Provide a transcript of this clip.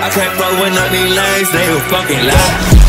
I can't fuck with none of these lanes, they a fucking lie.